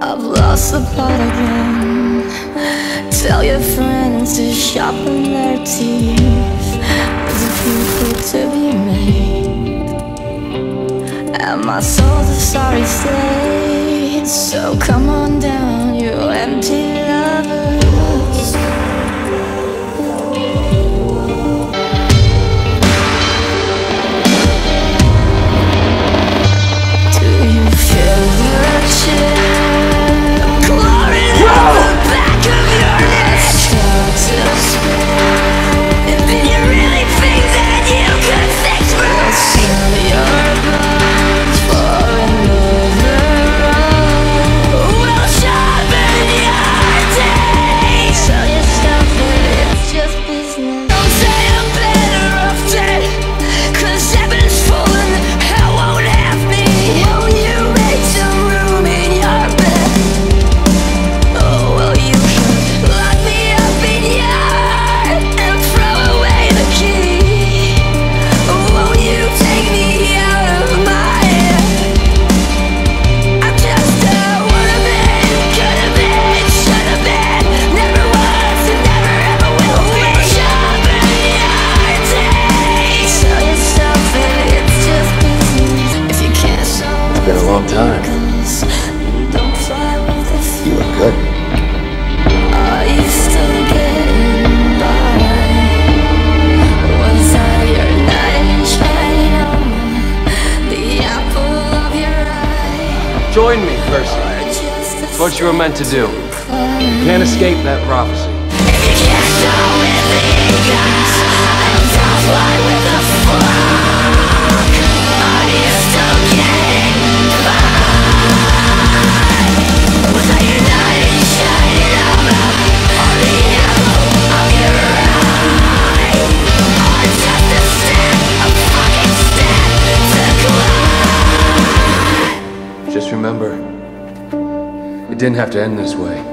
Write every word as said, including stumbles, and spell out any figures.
I've lost the plot again. Tell your friends to sharpen their teeth. There's a few food to be made, and my soul's a sorry state. So come on down, you empty lovers. Do you feel the chill clawing at the back of your neck? Start to spin, and then you really think that you could fix me. Sell your bones for another round. We'll sharpen your days. Sell yourself, but it's just business. Don't say I'm better off dead, 'cause heaven's full and hell won't have me. Won't you make some room in your bed? Oh, well, you can lock me up in your and throw away the key. Won't you take me out of my head? I'm just a would've been, could've been, should've been, never was and never ever will be. Sharpen your days. Sell yourself and it's just business. If you can't solve It's been a long time. don't fly with the You few. look good. Are you still getting by? Was I your knight in shining armor, the apple of your eye? Join me, Percy. Or just a It's what you were meant to do. climb? You can't escape that prophecy. If you can't go with the eagles, then don't fly with the flock. Are you still getting by? Was I your knight in shining armor, or the apple of your eye? Or just a step, a fucking step to climb? Just remember, it didn't have to end this way.